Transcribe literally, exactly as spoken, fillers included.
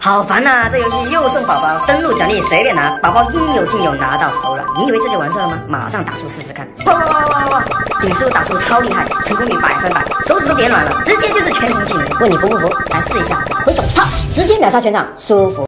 好烦呐、啊！这游戏又送宝宝，登录奖励随便拿，宝宝应有尽有，拿到手软。你以为这就完事了吗？马上打出试试看！哇哇哇哇哇！顶叔打出超厉害，成功率百分百，手指都点软了，直接就是全红技能。问你服不服？来试一下，回手啪，直接秒杀全场，舒服。